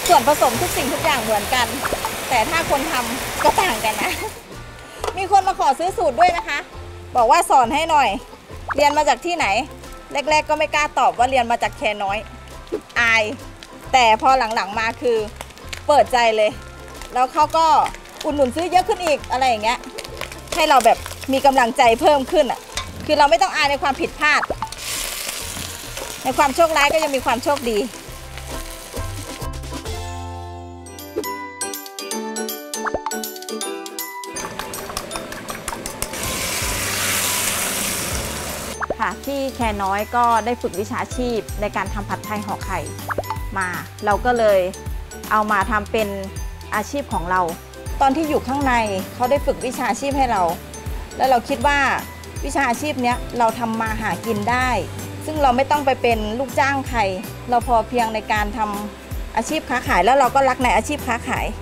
ส่วนผสมทุกสิ่งทุกอย่างเหมือนกันแต่ถ้าคนทำก็ต่างกันนะมีคนมาขอซื้อสูตรด้วยนะคะบอกว่าสอนให้หน่อยเรียนมาจากที่ไหนแรกๆก็ไม่กล้าตอบว่าเรียนมาจากแคน้อยอายแต่พอหลังๆมาคือเปิดใจเลยแล้วเขาก็อุดหนุนซื้อเยอะขึ้นอีกอะไรอย่างเงี้ยให้เราแบบมีกำลังใจเพิ่มขึ้นอ่ะคือเราไม่ต้องอายในความผิดพลาดในความโชคร้ายก็ยังมีความโชคดีค่ะที่แคน้อยก็ได้ฝึกวิชาชีพในการทำผัดไทยห่อไข่มาเราก็เลยเอามาทำเป็นอาชีพของเราตอนที่อยู่ข้างในเขาได้ฝึกวิชาชีพให้เราแล้วเราคิดว่าวิชาชีพนี้เราทำมาหากินได้ซึ่งเราไม่ต้องไปเป็นลูกจ้างใครเราพอเพียงในการทำอาชีพค้าขายแล้วเราก็รักในอาชีพค้าขาย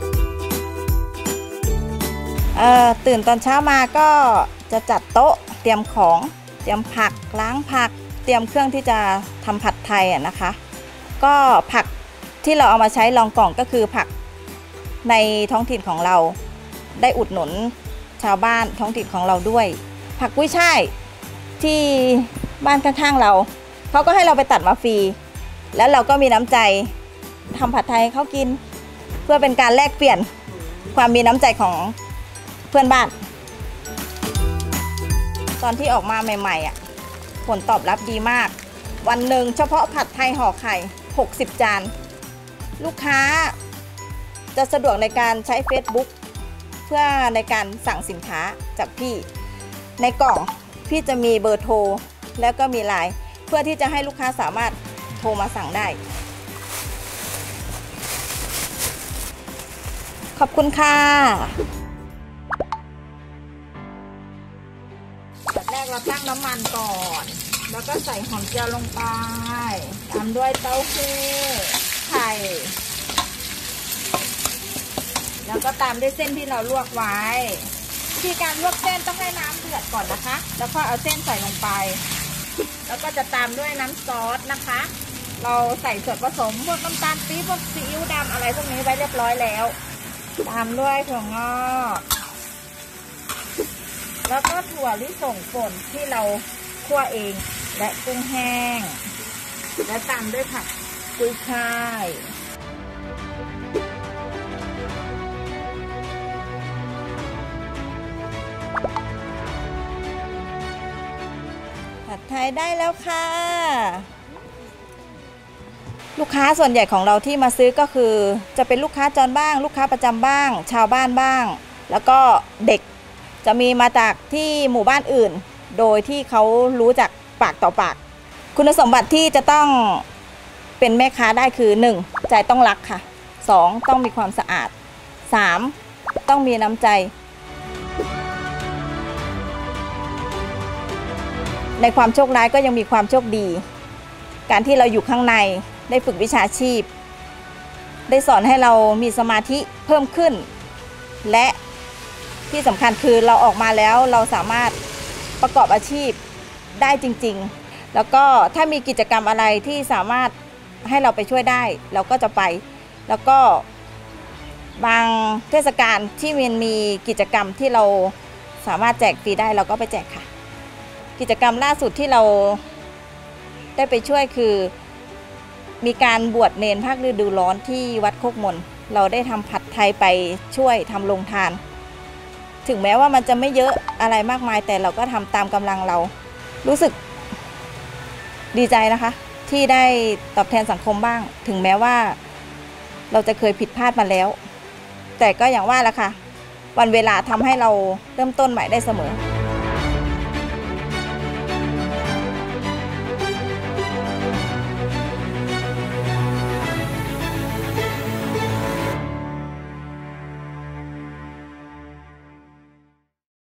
ตื่นตอนเช้ามาก็จะจัดโต๊ะเตรียมของเตรียมผักล้างผักเตรียมเครื่องที่จะทำผัดไทยนะคะก็ผักที่เราเอามาใช้รองกล่องก็คือผักในท้องถิ่นของเราได้อุดหนุนชาวบ้านท้องถิ่นของเราด้วยผักกุ้ยช่ายที่บ้านข้างๆเราเขาก็ให้เราไปตัดมาฟรีแล้วเราก็มีน้ำใจทำผัดไทยให้เขากินเพื่อเป็นการแลกเปลี่ยนความมีน้ำใจของเพื่อนบ้านตอนที่ออกมาใหม่ๆผลตอบรับดีมากวันหนึ่งเฉพาะผัดไทยห่อไข่60จานลูกค้าจะสะดวกในการใช้ Facebook เพื่อในการสั่งสินค้าจากพี่ในกล่องพี่จะมีเบอร์โทรแล้วก็มีไลน์เพื่อที่จะให้ลูกค้าสามารถโทรมาสั่งได้ขอบคุณค่ะแบบแรกเราตั้งน้ำมันก่อนแล้วก็ใส่หอมเจียวลงไปตามด้วยเต้าหู้ไข่แล้วก็ตามด้วยเส้นที่เราลวกไว้วิธีการลวกเส้นต้องให้น้ำเดือดก่อนนะคะแล้วก็เอาเส้นใส่ลงไปแล้วก็จะตามด้วยน้ำซอสนะคะเราใส่ส่วนผสมพวกน้ำตาลปี๊บพวกซีอิ๊วดำอะไรพวกนี้ไว้เรียบร้อยแล้วตามด้วยถั่วงอกแล้วก็ถั่วลิสงป่นที่เราคั่วเองและกุ้งแห้งและตามด้วยผักกุ้ยช่ายผัดไทยได้แล้วค่ะลูกค้าส่วนใหญ่ของเราที่มาซื้อก็คือจะเป็นลูกค้าจรบ้างลูกค้าประจำบ้างชาวบ้านบ้างแล้วก็เด็กจะมีมาจากที่หมู่บ้านอื่นโดยที่เขารู้จากปากต่อปากคุณสมบัติที่จะต้องเป็นแม่ค้าได้คือ 1. ใจต้องรักค่ะ 2. ต้องมีความสะอาด 3. ต้องมีน้ำใจในความโชคร้ายก็ยังมีความโชคดีการที่เราอยู่ข้างในได้ฝึกวิชาชีพได้สอนให้เรามีสมาธิเพิ่มขึ้นและที่สำคัญคือเราออกมาแล้วเราสามารถประกอบอาชีพได้จริงๆแล้วก็ถ้ามีกิจกรรมอะไรที่สามารถให้เราไปช่วยได้เราก็จะไปแล้วก็บางเทศกาลที่มันมีกิจกรรมที่เราสามารถแจกฟรีได้เราก็ไปแจกค่ะกิจกรรมล่าสุดที่เราได้ไปช่วยคือมีการบวชเนรภาคฤดูร้อนที่วัดโคกมนเราได้ทำผัดไทยไปช่วยทำโรงทานถึงแม้ว่ามันจะไม่เยอะอะไรมากมายแต่เราก็ทำตามกำลังเรารู้สึกดีใจนะคะที่ได้ตอบแทนสังคมบ้างถึงแม้ว่าเราจะเคยผิดพลาดมาแล้วแต่ก็อย่างว่าแหละค่ะวันเวลาทำให้เราเริ่มต้นใหม่ได้เสมอ